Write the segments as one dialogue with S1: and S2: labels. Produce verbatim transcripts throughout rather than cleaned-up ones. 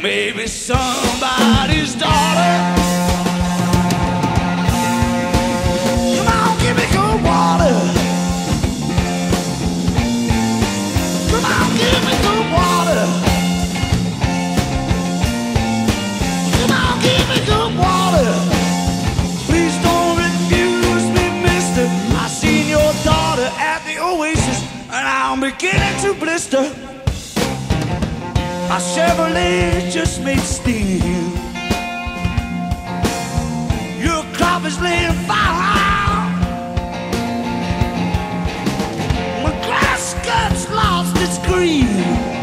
S1: maybe somebody's daughter. Come on, give me good water. Come on, give me good water. Come on, give me good water. Please don't refuse me, mister. I seen your daughter at the Oasis, and I'm beginning to blister. My Chevrolet just made steam. Your crop is laying fire. My grass cut's lost its green.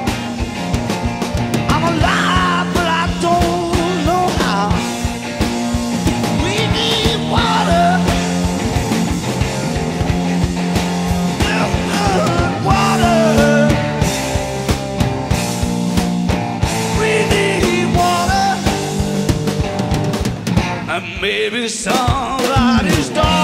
S1: I'm alive, but I don't know how. We need water. Water. And maybe somebody's daughter.